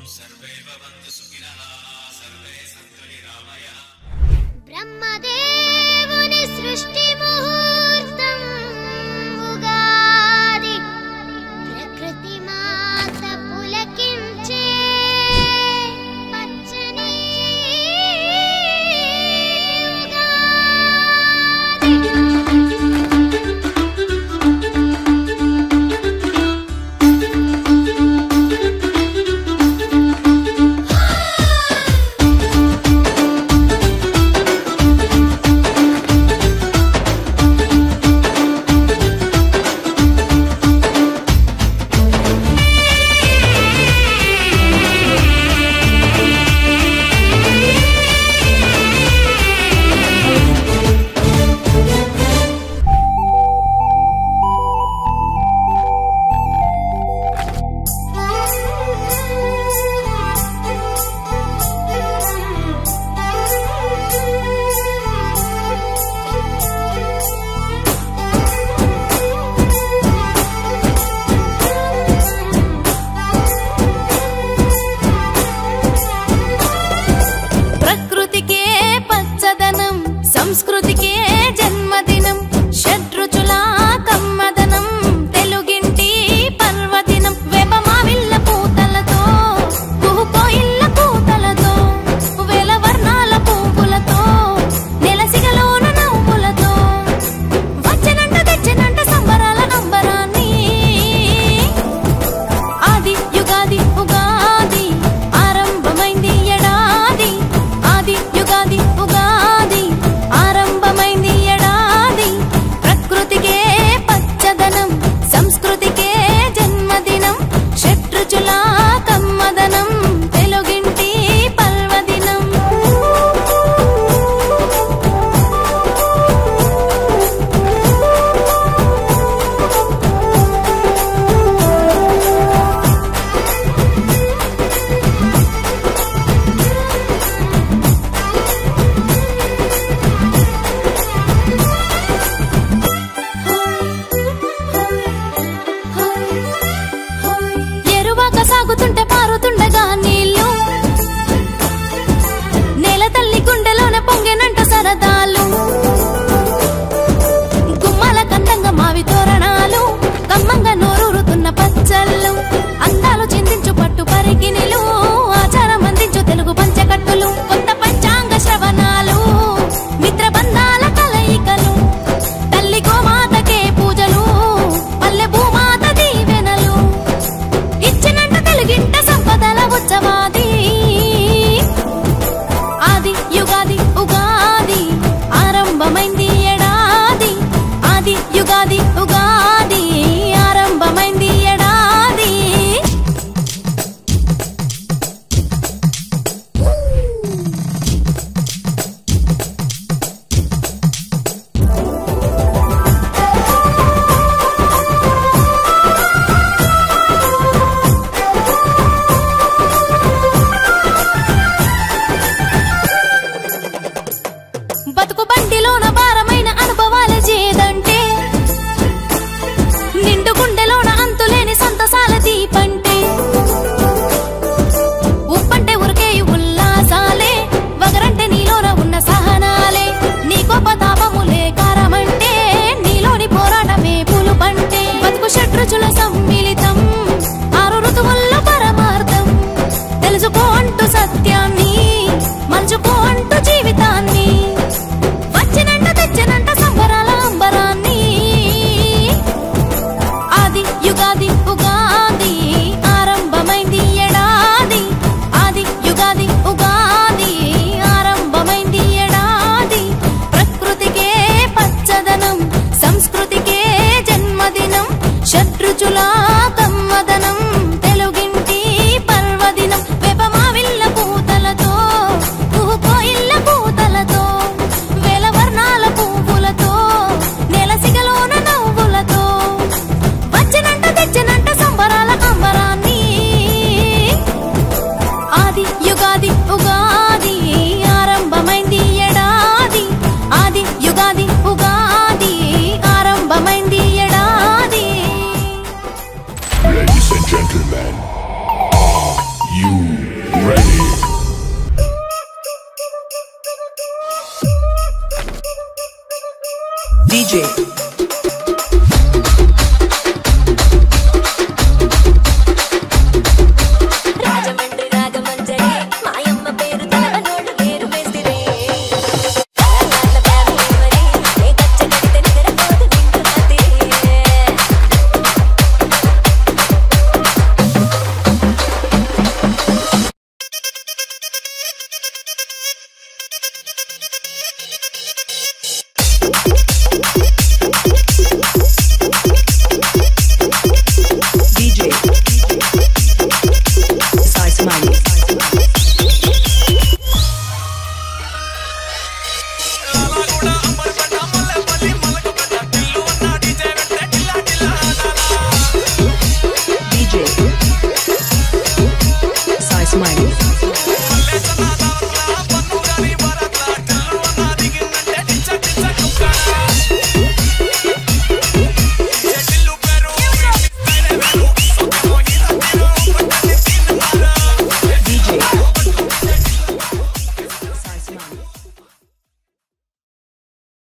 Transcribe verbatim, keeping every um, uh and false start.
सर्वे भवन्तु सुखिनः सर्वे सन्तु निरामयाः। ब्रह्मदेवुनि सृष्टि मुहूर्तं उगादि प्रकृति मात पुलकिंचे पच्चनी సాగుతుంటే పారుతుండగా నీళ్ళు నేల తల్లి గుండెలోనే పొంగెనంట సరదాలు గుమ్మల కందంగా మావి తోరణాలు కమ్మంగా నోరూరుతున్న పచ్చళ్ళు అందాలు చిందించు పట్టు పరిగిణిలు ఆచారం అందించు తెలుగు పంచకట్టులు కొత్త పంచాంగ శ్రవణాలు మిత్ర బంధాల కలయికలు తల్లి గోమాతకే పూజలు పల్లె భూమాత దీవెనలు ఇచ్చినంట తెలుగింట సంపదల ఉత్సవాది ఆది యుగాది ఉగాది ఆరంభమైంది ఏడాది ఆది యుగాది ఉగాది ఆరంభమైంది ఏడాది D J